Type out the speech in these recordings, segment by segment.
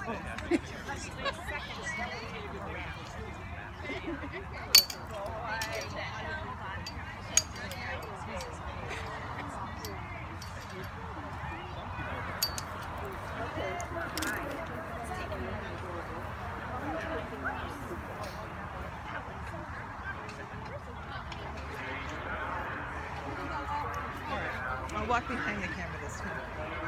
I'll walk behind the camera this time.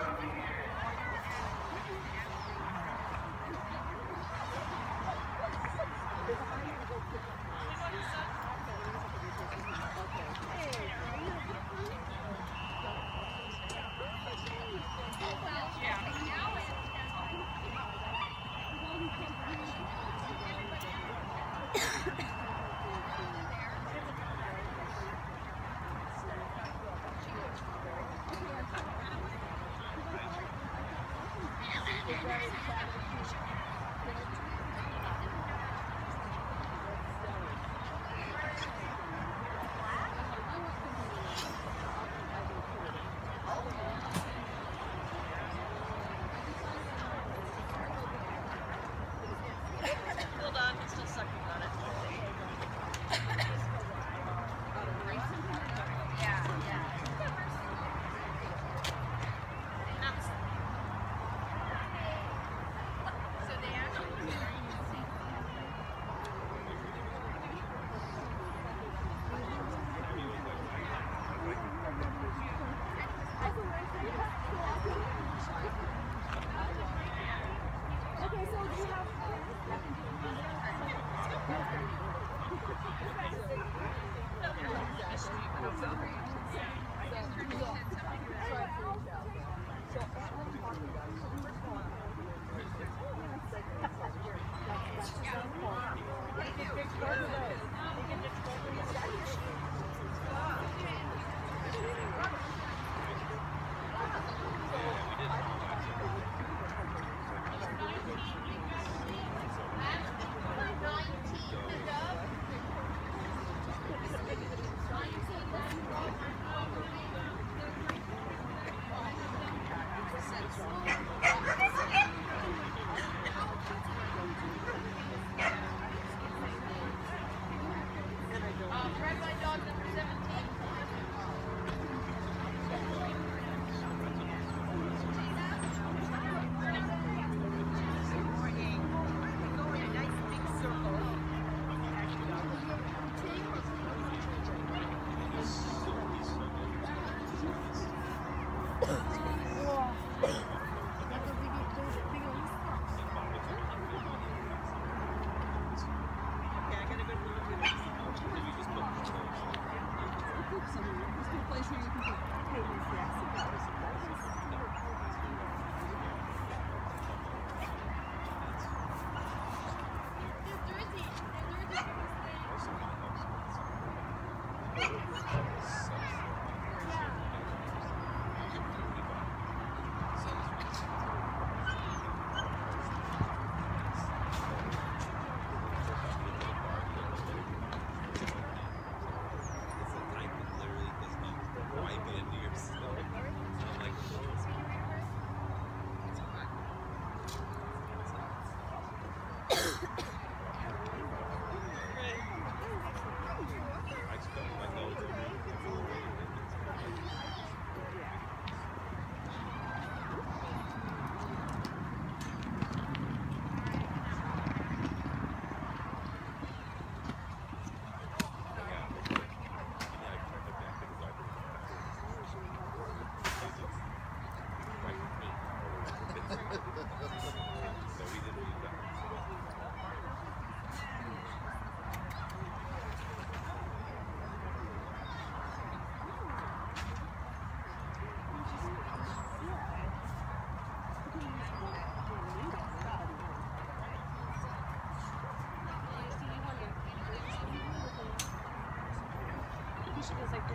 She goes like this.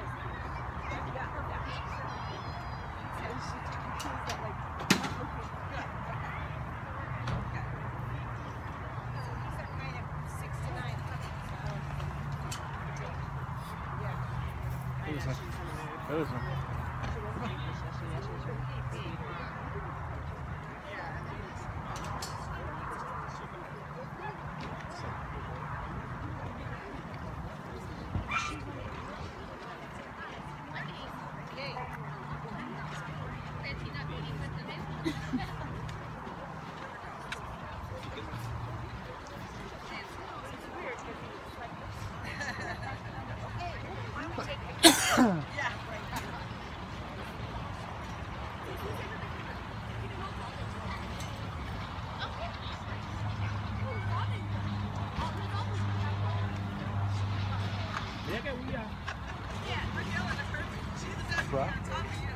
You got her back. And she feels that like, not looking. Good. Okay. So these are kind of 6 to 9 puppies. Yeah. Who's that? Who's that? Yeah.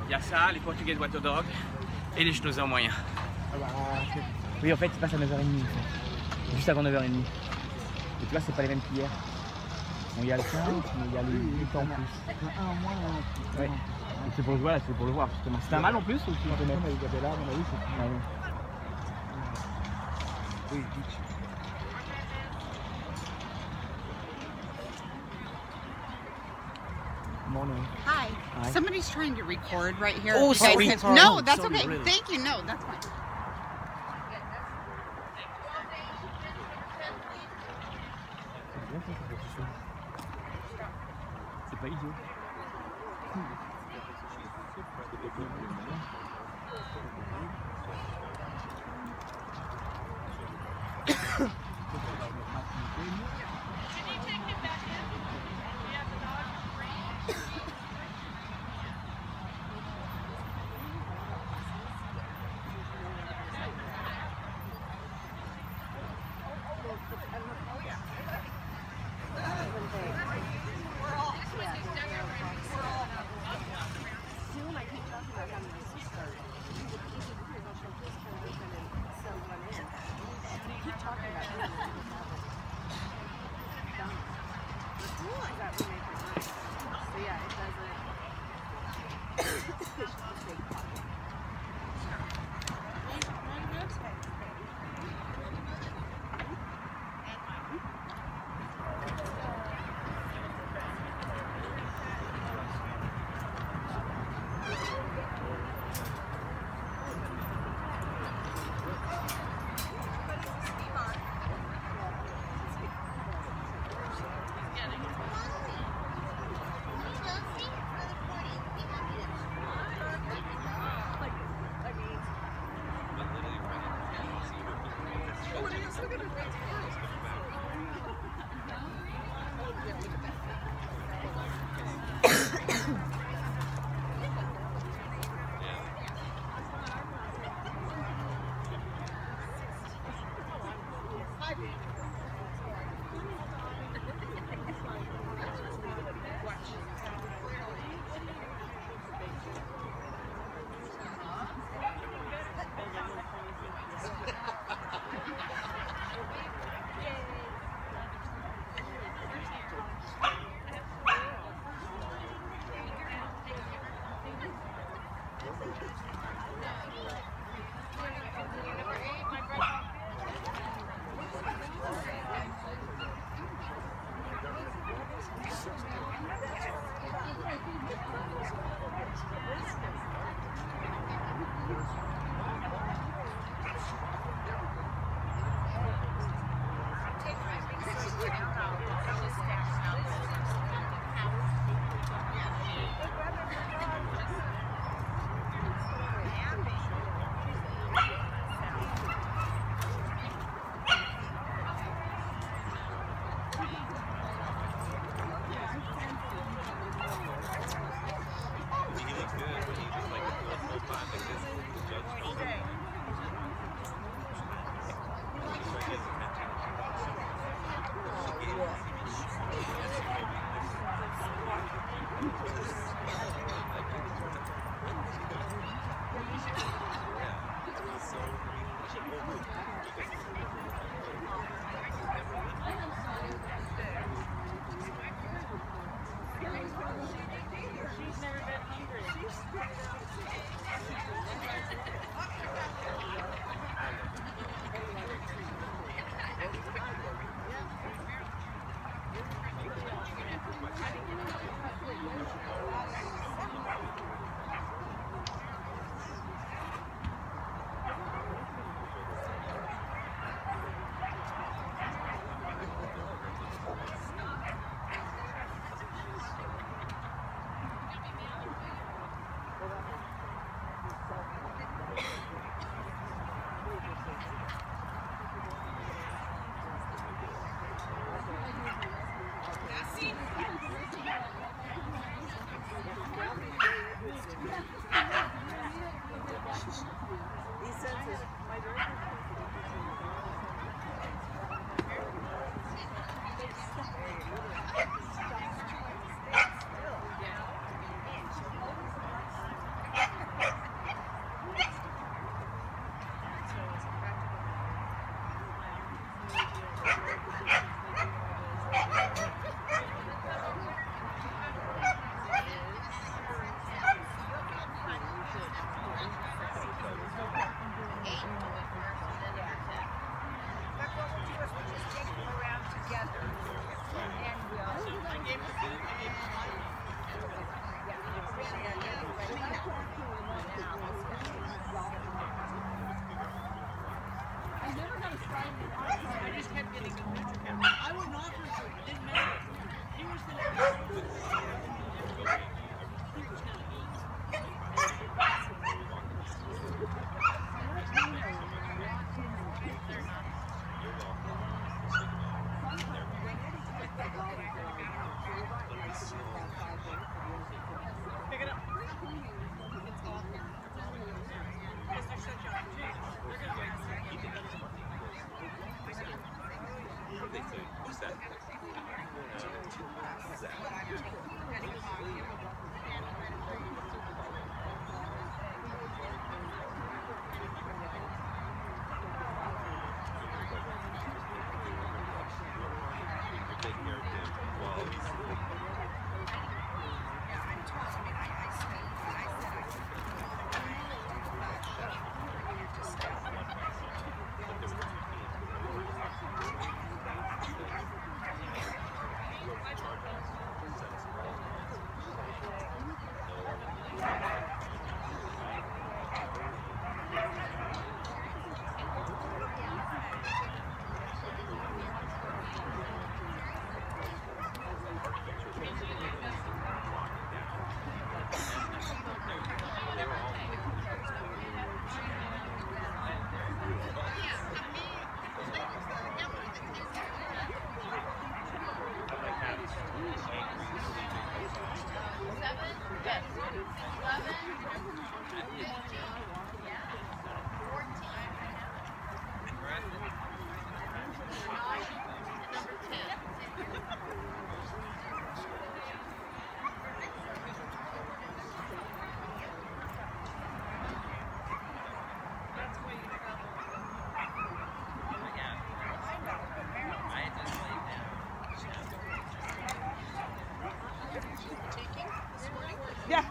Il y a ça, les Portugais de Water Dog et les schnauzers moyens. Ah bah, oui, en fait, il passe à 9h30. En fait. Juste avant 9h30. Et tu vois, c'est pas les mêmes qu'hier. Bon, il y a le 15, mais il y a les temps en plus. Un moins. Ouais. Et c'est pour le voir, c'est pour le voir justement. C'est un mâle en plus ou tu le mets? Isabella, à mon avis, c'est plus. Oui. Morning. Hi. Hi. Somebody's trying to record right here. Oh, You guys sorry. can- Sorry. No, that's Sorry, okay. really. Thank you. No, that's fine. C'est pas idiot. I just kept getting the picture. I wouldn't offer it to him. It didn't matter. He was pick it up. It's awful. Because they're such a they're going to What's that? Yeah.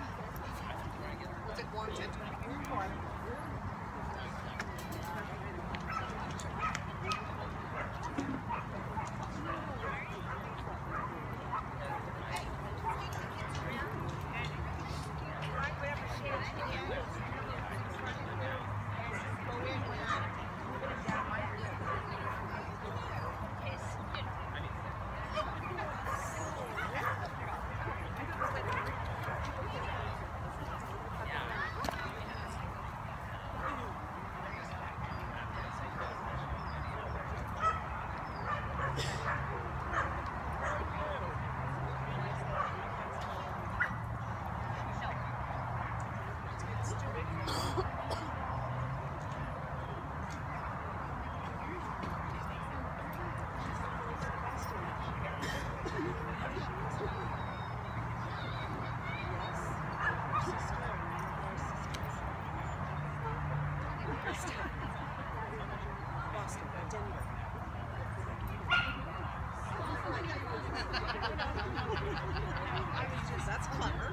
That's clever.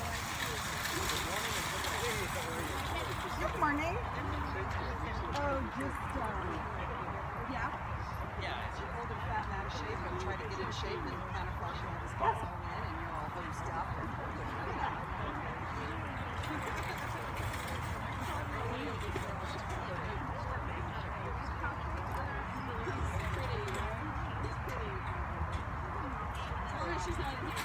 Good morning. Oh, just, yeah. Yeah, if you hold him fat and out of shape and try to get in shape and kind of flush him his muscle in and you're all bruised up. She's not in here.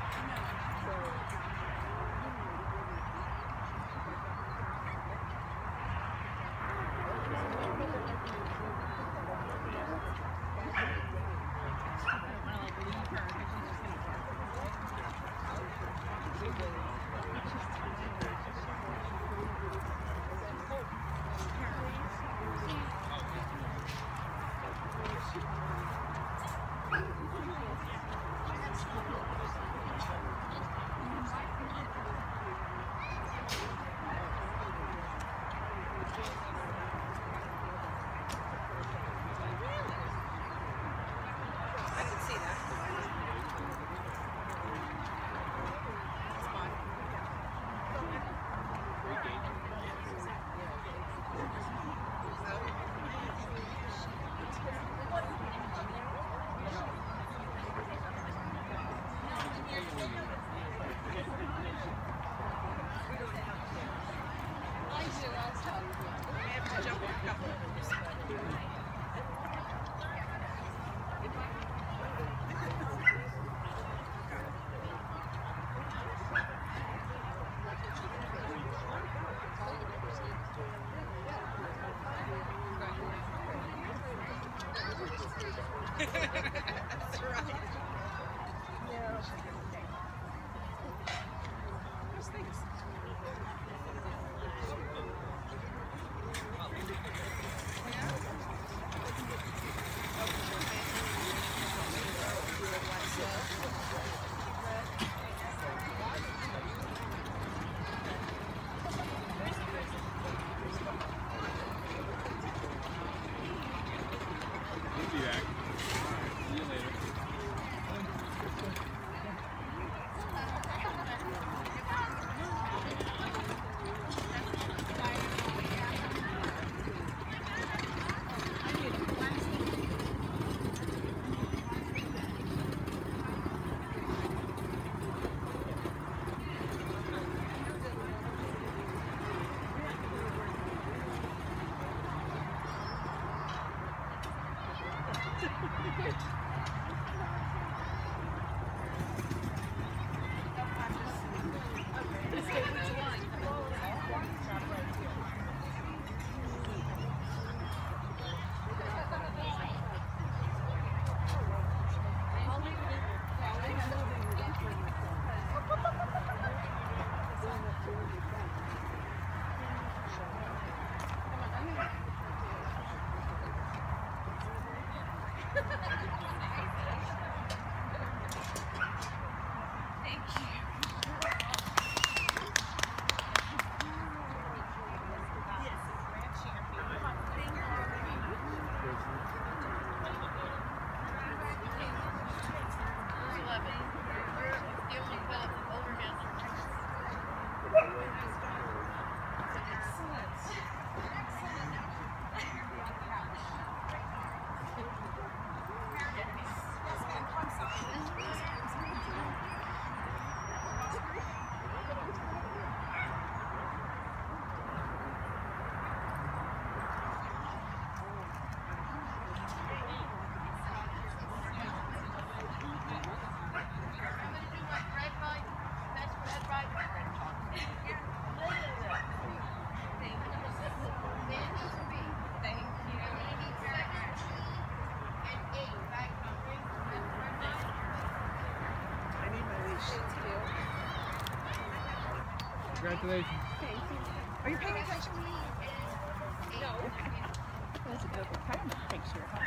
That's right. Yeah. Those things. We'll be back. See you later. Congratulations. Thank you. Are you paying attention? No. That's a good retirement picture, huh?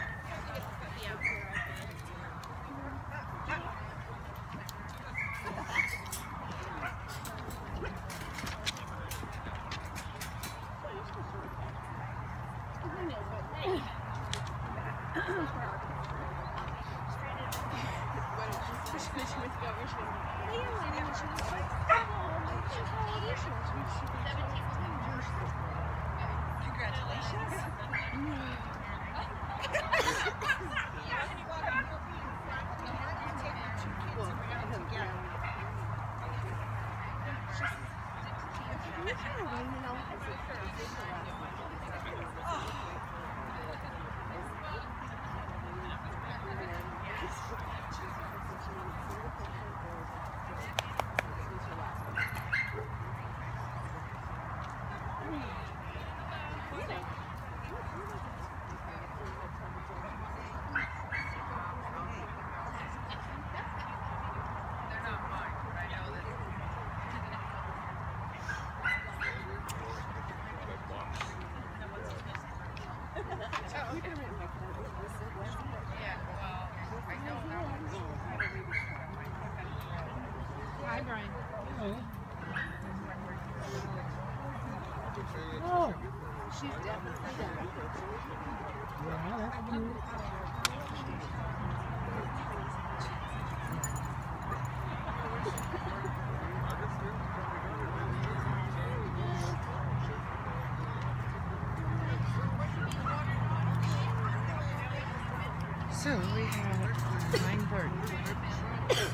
Congratulations. Hi, Brian. Oh. She's definitely done. Yeah, that's cute. So we have 9:30.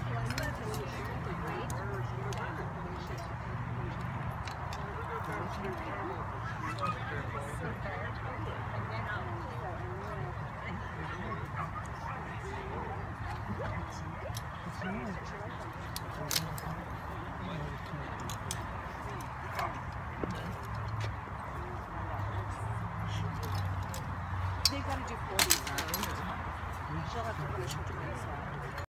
They've got to do 40. She'll have to finish her 20.